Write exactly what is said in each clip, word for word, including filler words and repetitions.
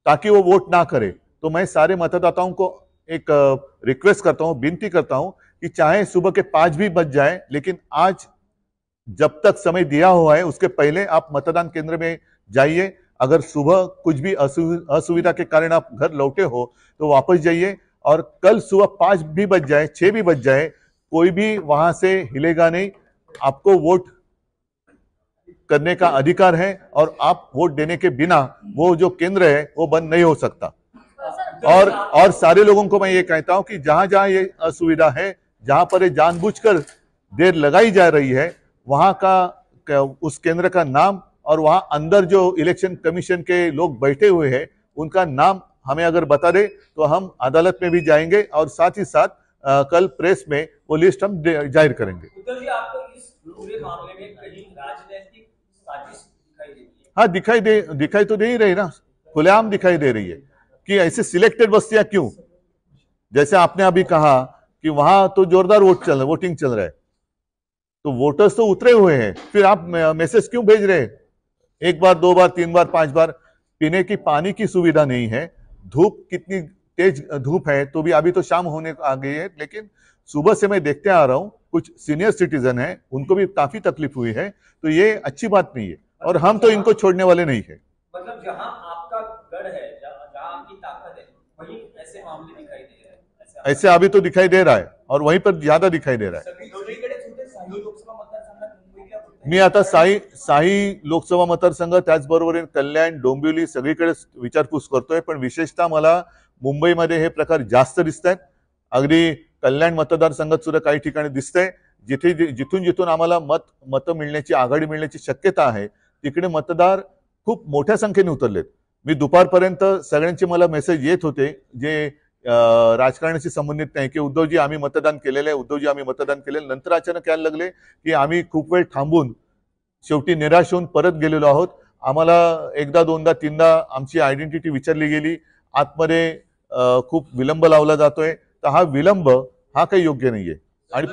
ताकि वो वोट ना करे। तो मैं सारे मतदाताओं को एक रिक्वेस्ट करता हूं, विनती करता हूं कि चाहे सुबह के पांच भी बज जाए, लेकिन आज जब तक समय दिया हुआ है उसके पहले आप मतदान केंद्र में जाइए। अगर सुबह कुछ भी असुविधा के कारण आप घर लौटे हो तो वापस जाइए, और कल सुबह पांच भी बज जाए, छह भी बज जाए, कोई भी वहां से हिलेगा नहीं। आपको वोट करने का अधिकार है और आप वोट देने के बिना वो जो केंद्र है वो बंद नहीं हो सकता। और और सारे लोगों को मैं ये कहता हूं कि जहां जहां ये असुविधा है, जहां पर ये जानबूझकर देर लगाई जा रही है, वहां का उस केंद्र का नाम और वहां अंदर जो इलेक्शन कमीशन के लोग बैठे हुए हैं उनका नाम हमें अगर बता दे तो हम अदालत में भी जाएंगे, और साथ ही साथ आ, कल प्रेस में वो लिस्ट हम जाहिर करेंगे। जी, आपको इस पूरे मामले में कहीं राजनीतिक साजिश दिखाई देती है? हाँ, दिखाई दे दिखाई तो दे ही रही ना, खुलेआम दिखाई दे रही है कि ऐसे सिलेक्टेड बस्तियां क्यों। जैसे आपने अभी कहा कि वहां तो जोरदार वोट चल वोटिंग चल रहा है, तो वोटर्स तो उतरे हुए हैं, फिर आप मैसेज क्यों भेज रहे हैं? एक बार, दो बार, तीन बार, पांच बार। पीने की पानी की सुविधा नहीं है, धूप कितनी तेज धूप है, तो भी अभी तो शाम होने आ गई है, लेकिन सुबह से मैं देखते आ रहा हूं कुछ सीनियर सिटीजन है, उनको भी काफी तकलीफ हुई है। तो ये अच्छी बात नहीं है, और हम तो इनको छोड़ने वाले नहीं है। मतलब जहां आपका गढ़ है, जहां आपकी ताकत है, वहीं ऐसे मामले दिखाई दे रहे हैं। ऐसे अभी तो दिखाई दे रहा है, और वहीं पर ज्यादा दिखाई दे रहा है। मी आता साई साई लोकसभा मतदारसंघ, त्याचबरोबर कल्याण, डोंबिवली सगळीकडे विचारपूस करतोय, पण विशेषतः मला मुंबईमध्ये हे प्रकार जास्त दिसत आहेत। अगदी कल्याण मतदारसंघात सुद्धा काही ठिकाणी दिसतंय, जिथे जिथून जिथून आम्हाला मत मत मिळण्याची, आघाडी मिळण्याची शक्यता आहे, तिकडे मतदार खूप मोठ्या संख्येने उतरलेत। मी दुपारपर्यंत सगळ्यांचे मला मेसेज येत होते जे राजकारणाशी संबंधित नाही, की उद्धवजी आम्ही मतदान केलेलं आहे, उद्धवजी आम्ही मतदान केलेलं। नंतर अचानक यायला लागले की आम्ही खूप वेळ थांबून शेवटी निराश होऊन परत गेलेलो आहोत। आम्हाला एकदा, दोनदा, तीनदा आमची आयडेंटिटी विचारली गेली, आतमध्ये खूप विलंब लावला जातोय। तर हा विलंब हा काही योग्य नाहीये। आणि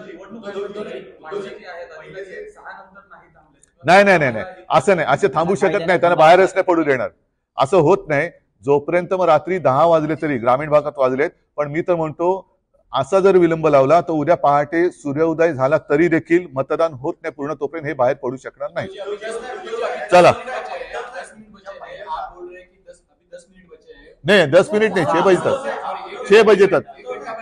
नाही नाही नाही नाही असं नाही, असे थांबू शकत नाही, त्यांना बाहेरच नाही पडू देणार, असं होत नाही। जोपर्यंत मग रात्री दहा वाजले तरी, ग्रामीण भागात वाजलेत, पण मी तर म्हणतो असा जर विलंब लावला तर उद्या पहाटे सूर्योदय झाला तरी देखील मतदान होत नाही पूर्ण, तोपर्यंत हे बाहेर पडू शकणार नाही। चला, नहीं दस मिनट नहीं, छह बजे तक, छह बजे तक।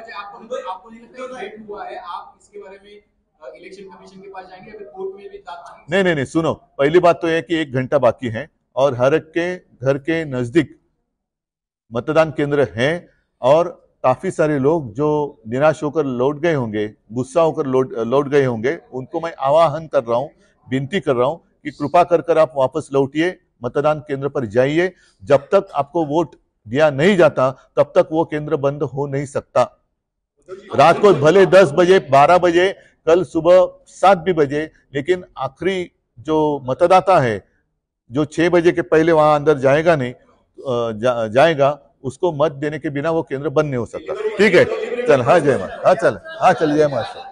नहीं नहीं नहीं सुनो, पहली बात तो यह कि एक घंटा बाकी है, और हर एक के घर के नजदीक मतदान केंद्र हैं, और काफी सारे लोग जो निराश होकर लौट गए होंगे, गुस्सा होकर लौट लौट गए होंगे, उनको मैं आह्वान कर रहा हूं, विनती कर रहा हूं कि कृपा कर कर आप वापस लौटिए, मतदान केंद्र पर जाइए। जब तक आपको वोट दिया नहीं जाता तब तक वो केंद्र बंद हो नहीं सकता। रात को भले दस बजे, बारह बजे, कल सुबह सात भी बजे, लेकिन आखिरी जो मतदाता है जो छह बजे के पहले वहां अंदर जाएगा नहीं जा, जाएगा उसको मत देने के बिना वो केंद्र बंद नहीं हो सकता। ठीक है, चल, हाँ जय मां, हाँ चल, हाँ चल, जय मां।